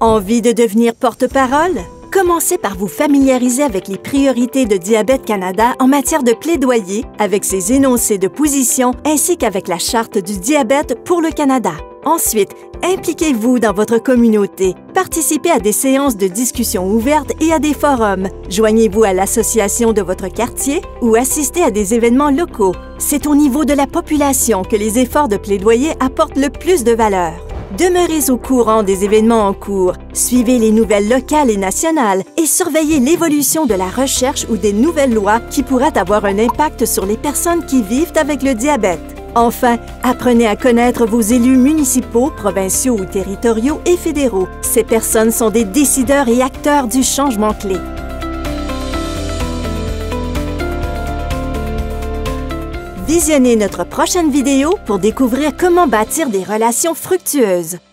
Envie de devenir porte-parole? Commencez par vous familiariser avec les priorités de Diabète Canada en matière de plaidoyer, avec ses énoncés de position ainsi qu'avec la Charte du diabète pour le Canada. Ensuite, impliquez-vous dans votre communauté. Participez à des séances de discussion ouvertes et à des forums. Joignez-vous à l'association de votre quartier ou assistez à des événements locaux. C'est au niveau de la population que les efforts de plaidoyer apportent le plus de valeur. Demeurez au courant des événements en cours, suivez les nouvelles locales et nationales et surveillez l'évolution de la recherche ou des nouvelles lois qui pourraient avoir un impact sur les personnes qui vivent avec le diabète. Enfin, apprenez à connaître vos élus municipaux, provinciaux ou territoriaux et fédéraux. Ces personnes sont des décideurs et acteurs du changement clé. Visionnez notre prochaine vidéo pour découvrir comment bâtir des relations fructueuses.